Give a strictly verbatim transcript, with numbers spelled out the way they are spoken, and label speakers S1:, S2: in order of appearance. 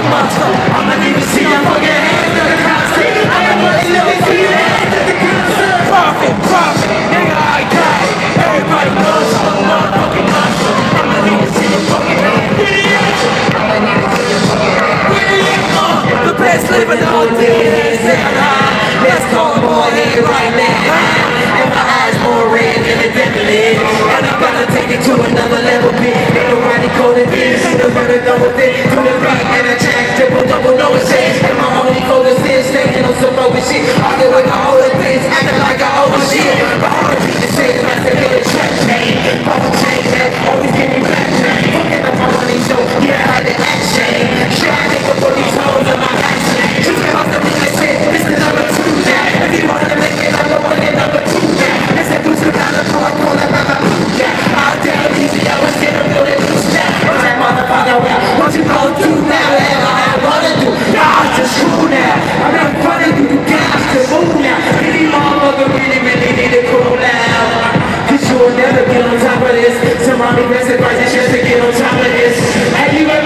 S1: fucking monster. I'ma need to see your fucking hands at the concert. I'ma need to see your hands at the concert. Profit, profit, nigga, I got it. Everybody knows I'm a motherfucking monster. I'ma need to see your fucking hands. I'ma need to see your fucking hands. Uh, the best living the whole day is down high. Let's call them all here right now. And my eyes more red than the devil is. And I'm gonna take it to another level, bitch. Ain't nobody calling this. Ain't nobody done with it. Do the beat and a track, triple double, no mistakes. And my only goal is this, staying on some over shit. Argue with my older bitch, acting like I owe shit. But all the people say is like they get a track chain. Pop a chain that always give me back chain. Fucking up my money, so yeah, I had the action. Shit, I think before these hoes in my action. Just because the nigga said, this is number two now. If you wanna make it, I'm the one in number two now. It's a deuce without a call, I call it number two now. I'll tell easy, I was getting real and loose now. But that motherfucker, what you gon' do now? Whatever I wanna do, nah, it's just cool now. I'm not funny, do you got to move now. Any motherfucker really, really need to cool now. Cause you will never get on top of this. Surrounding rest advice, it's just to get on top of this. Have you ever